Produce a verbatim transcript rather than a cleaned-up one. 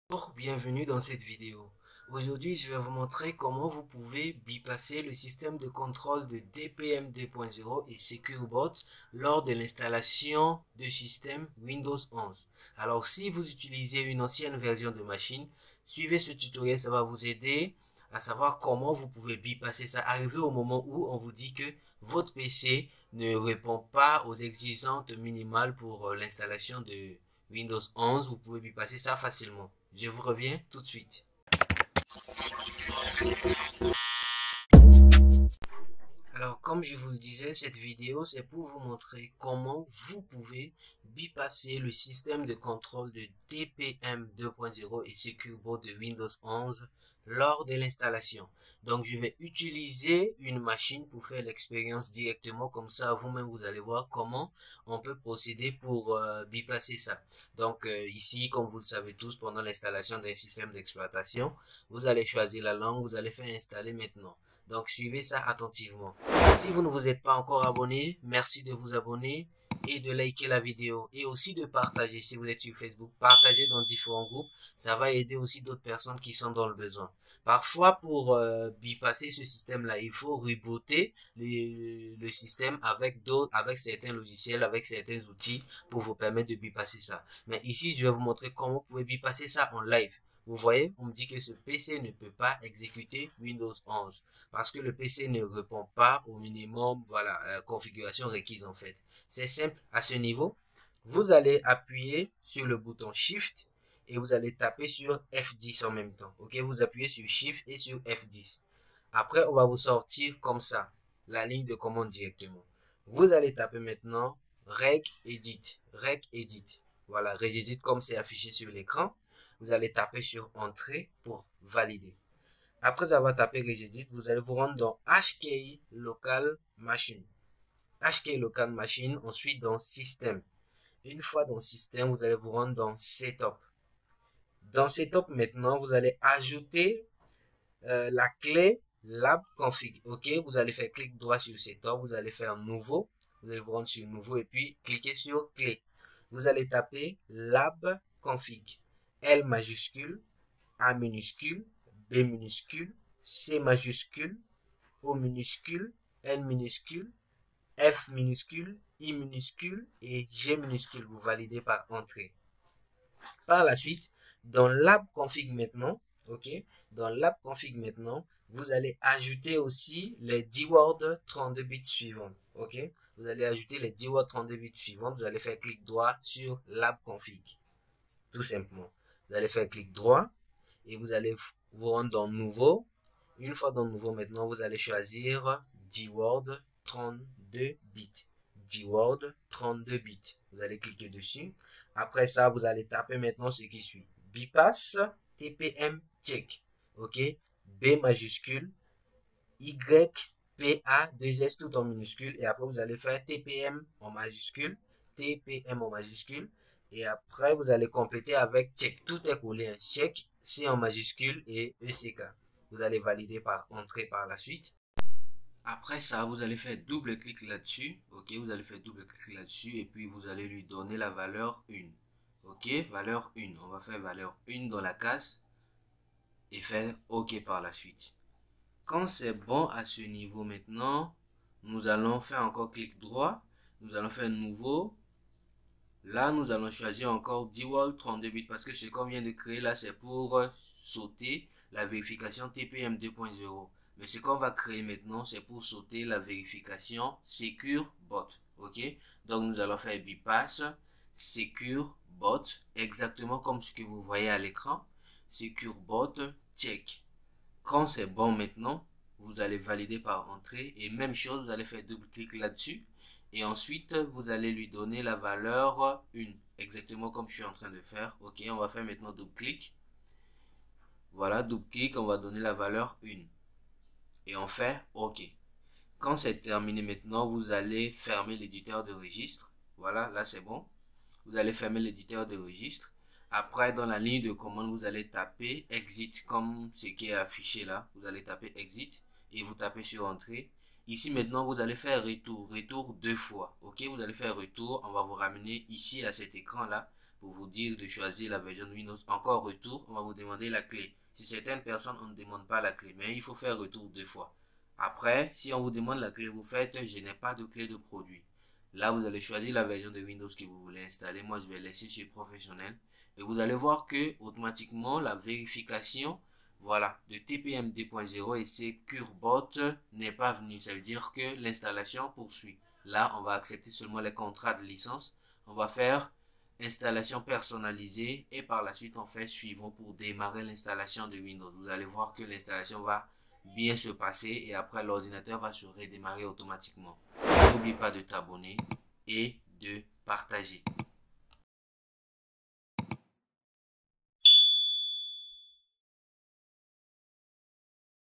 Bonjour, bienvenue dans cette vidéo. Aujourd'hui, je vais vous montrer comment vous pouvez bypasser le système de contrôle de D P M deux point zéro et SecureBot lors de l'installation de système Windows onze. Alors, si vous utilisez une ancienne version de machine, suivez ce tutoriel, ça va vous aider à savoir comment vous pouvez bypasser ça. Arrivé au moment où on vous dit que votre P C ne répond pas aux exigences minimales pour l'installation de Windows onze, vous pouvez bypasser ça facilement. Je vous reviens tout de suite. Alors, comme je vous le disais, cette vidéo, c'est pour vous montrer comment vous pouvez bypasser le système de contrôle de D P M deux point zéro et SecureBot de Windows onze lors de l'installation. Donc, je vais utiliser une machine pour faire l'expérience directement. Comme ça, vous-même, vous allez voir comment on peut procéder pour euh, bypasser ça. Donc, euh, ici, comme vous le savez tous, pendant l'installation d'un système d'exploitation, vous allez choisir la langue, vous allez faire installer maintenant. Donc, suivez ça attentivement. Si vous ne vous êtes pas encore abonné, merci de vous abonner et de liker la vidéo et aussi de partager. Si vous êtes sur Facebook, partagez dans différents groupes. Ça va aider aussi d'autres personnes qui sont dans le besoin. Parfois, pour euh, bypasser ce système-là, il faut rebooter le, le système avec d'autres, avec certains logiciels, avec certains outils pour vous permettre de bypasser ça. Mais ici, je vais vous montrer comment vous pouvez bypasser ça en live. Vous voyez, on me dit que ce P C ne peut pas exécuter Windows onze parce que le P C ne répond pas au minimum, voilà, euh, configuration requise en fait. C'est simple à ce niveau. Vous allez appuyer sur le bouton Shift et vous allez taper sur F dix en même temps. Ok, vous appuyez sur Shift et sur F dix. Après, on va vous sortir comme ça, la ligne de commande directement. Vous allez taper maintenant regedit, regedit. Voilà, regedit comme c'est affiché sur l'écran. Vous allez taper sur Entrée pour valider. Après avoir tapé regedit, vous allez vous rendre dans H K Local Machine. H K Local Machine, ensuite dans Système. Une fois dans Système, vous allez vous rendre dans Setup. Dans Setup, maintenant, vous allez ajouter euh, la clé lab config. Ok, vous allez faire clic droit sur Setup, vous allez faire Nouveau. Vous allez vous rendre sur Nouveau et puis cliquez sur Clé. Vous allez taper lab config. L majuscule, A minuscule, B minuscule, C majuscule, O minuscule, N minuscule, F minuscule, I minuscule et G minuscule. Vous validez par entrée. Par la suite, dans l'app config maintenant, ok, dans l'app config maintenant, vous allez ajouter aussi les dix words trente-deux bits suivants, ok. Vous allez ajouter les dix words trente-deux bits suivants. Vous allez faire clic droit sur l'app config, tout simplement. Vous allez faire clic droit et vous allez vous rendre dans Nouveau. Une fois dans Nouveau, maintenant, vous allez choisir dix words trente-deux bits. dix words trente-deux bits. Vous allez cliquer dessus. Après ça, vous allez taper maintenant ce qui suit. Bypass T P M check. OK? B majuscule, Y, P, A, deux S tout en minuscule. Et après, vous allez faire T P M en majuscule. T P M en majuscule. Et après, vous allez compléter avec check. Tout est collé. Hein. Check, C en majuscule et E C K. Vous allez valider par entrée par la suite. Après ça, vous allez faire double clic là-dessus. Ok, vous allez faire double clic là-dessus et puis vous allez lui donner la valeur un. Ok, valeur un. On va faire valeur un dans la case et faire OK par la suite. Quand c'est bon à ce niveau maintenant, nous allons faire encore clic droit. Nous allons faire nouveau. Là, nous allons choisir encore dix words trente-deux bits parce que ce qu'on vient de créer là, c'est pour sauter la vérification T P M deux point zéro. Mais ce qu'on va créer maintenant, c'est pour sauter la vérification SecureBot. Ok? Donc, nous allons faire bypass SecureBot, exactement comme ce que vous voyez à l'écran. SecureBot check. Quand c'est bon maintenant, vous allez valider par entrée. Et même chose, vous allez faire double clic là-dessus. Et ensuite, vous allez lui donner la valeur un. Exactement comme je suis en train de faire. Ok, on va faire maintenant double clic. Voilà, double clic, on va donner la valeur un. Et on fait OK. Quand c'est terminé maintenant, vous allez fermer l'éditeur de registre. Voilà, là c'est bon. Vous allez fermer l'éditeur de registre. Après, dans la ligne de commande, vous allez taper exit comme ce qui est affiché là. Vous allez taper exit et vous tapez sur entrée. Ici maintenant, vous allez faire retour. Retour deux fois. Ok, vous allez faire retour. On va vous ramener ici à cet écran là. pour vous dire de choisir la version de Windows. Encore retour, on va vous demander la clé. Si certaines personnes, on ne demande pas la clé, mais il faut faire retour deux fois. Après, si on vous demande la clé, vous faites « Je n'ai pas de clé de produit ». Là, vous allez choisir la version de Windows que vous voulez installer. Moi, je vais laisser sur professionnel. Et vous allez voir que automatiquement, la vérification, voilà, de T P M deux point zéro et Secure Boot n'est pas venue. Ça veut dire que l'installation poursuit. Là, on va accepter seulement les contrats de licence. On va faire installation personnalisée et par la suite, on fait suivant pour démarrer l'installation de Windows. Vous allez voir que l'installation va bien se passer et après, l'ordinateur va se redémarrer automatiquement. N'oublie pas de t'abonner et de partager.